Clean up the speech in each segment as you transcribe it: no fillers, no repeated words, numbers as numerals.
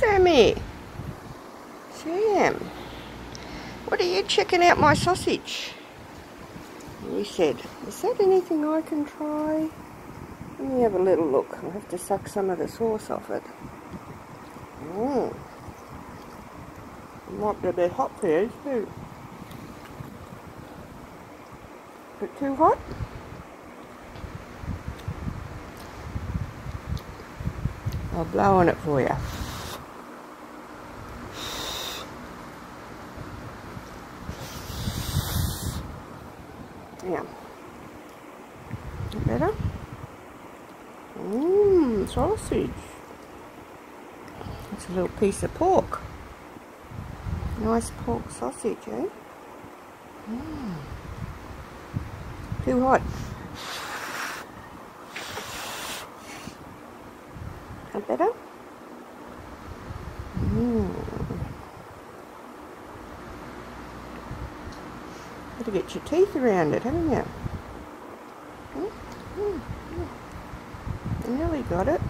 Sammy. Sam. What are you checking out my sausage? You said, is that anything I can try? Let me have a little look. I'll have to suck some of the sauce off it. It might be a bit hot for you too. Bit too hot? I'll blow on it for you. Yeah. Better? Sausage. That's a little piece of pork. Nice pork sausage, eh? Too hot. That better? Got to get your teeth around it, haven't you? You nearly got it.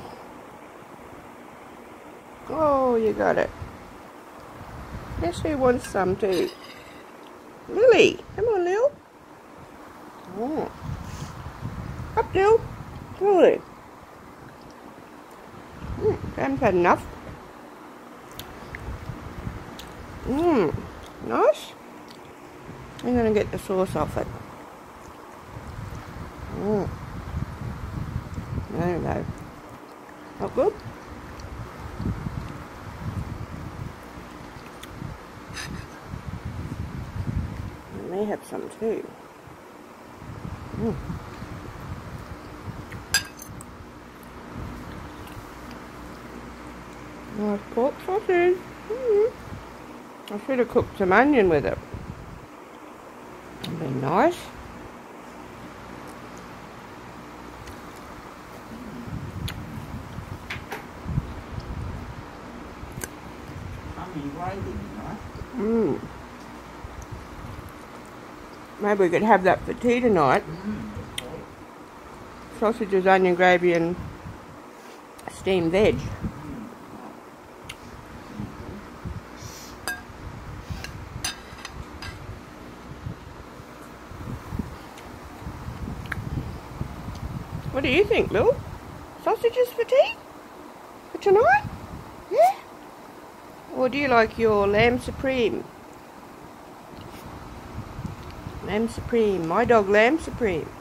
Oh, you got it. Guess who wants some too? Lily, come on, Lil. Oh. Up, Lil. Lily. Haven't had enough. Nice. I'm going to get the sauce off it. There we go. Not good? I may have some too. Nice pork sausage. I should have cooked some onion with it. That'd be nice. Maybe we could have that for tea tonight. Sausages, onion gravy and steamed veg. What do you think, Lil? Sausages for tea? For tonight? Yeah? Or do you like your lamb supreme? Lamb supreme. My dog lamb supreme.